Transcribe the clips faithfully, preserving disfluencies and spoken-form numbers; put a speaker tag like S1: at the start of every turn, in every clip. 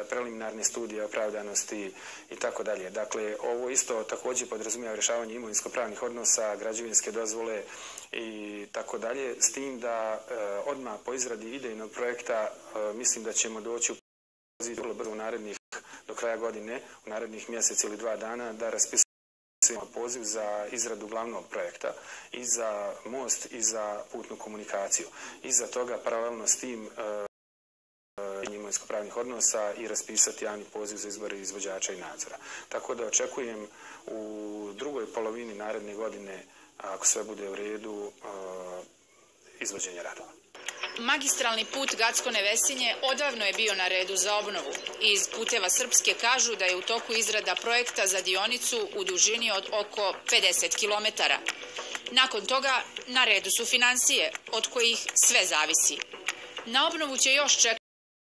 S1: preliminarne studije opravdanosti i tako dalje. Dakle, ovo isto također podrazumijeva rješavanje imovinsko-pravnih odnosa, građevinske dozvole i tako dalje, s tim da odmah po izradi idejnog projekta mislim da ćemo doći u poziciju vrlo brzo u narednih, do kraja godine, u narednih mjesec ili dva dana, da raspisujemo poziv za izradu glavnog projekta i za most i za putnu komunikaciju. Iza toga paralelno s tim imovinsko-pravnih odnosa i raspisati javni poziv za izbor izvođača i nadzora. Tako da očekujem u drugoj polovini naredne godine, ako sve bude u redu, izvođenje radova.
S2: Magistralni put Gacko-Nevesinje odavno je bio na redu za obnovu. Iz Puteva Srpske kažu da je u toku izrada projekta za dionicu u dužini od oko pedeset kilometara. Nakon toga na redu su finansije, od kojih sve zavisi. Na obnovu će još čekati.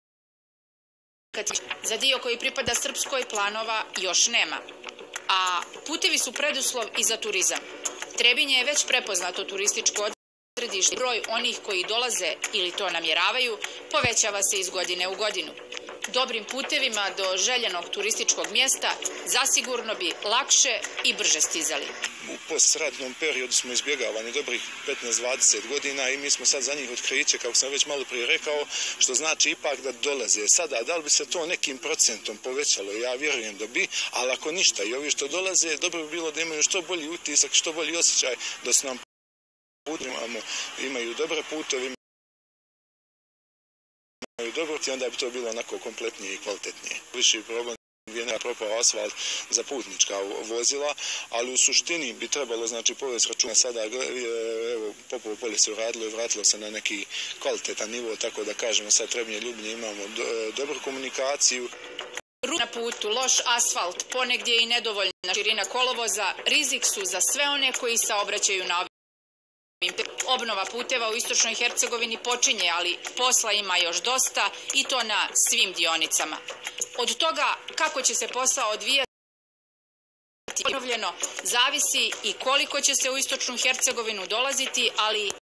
S2: Za dio koji pripada Srpskoj planova još nema. A putevi su preduslov i za turizam. Trebinje je već prepoznato turističko odredište. Broj onih koji dolaze ili to namjeravaju povećava se iz godine u godinu. Dobrim putevima do željenog turističkog mjesta zasigurno bi lakše i brže stizali.
S3: U postratnom periodu smo izbjegavani dobrih petnaest dvadeset godina i mi smo sad za njih otkriće, kako sam već malo prije rekao, što znači ipak da dolaze. Sada, da li bi se to nekim procentom povećalo? Ja vjerujem da bi, ali ako ništa i ovi što dolaze, dobro bi bilo da imaju što bolji utisak, što bolji osjećaj da su nam putevi, imaju dobre puteve, imaju dobro i onda bi to bilo onako kompletnije i kvalitetnije. Viši problem gdje nema propao asfalt za putnička vozila, ali u suštini bi trebalo, znači, povesti računa sada, evo, Popovo polje se uradilo i vratilo se na neki kvalitetan nivo, tako da kažemo sad Trebinje Ljubinje imamo do, dobru komunikaciju.
S2: Na putu, loš asfalt, ponegdje i nedovoljna širina kolovoza, rizik su za sve one koji saobraćaju na ovim. Obnova puteva u istočnoj Hercegovini počinje, ali posla ima još dosta i to na svim dionicama. Od toga kako će se posao odvijati obnovljeno zavisi i koliko će se u istočnu Hercegovinu dolaziti, ali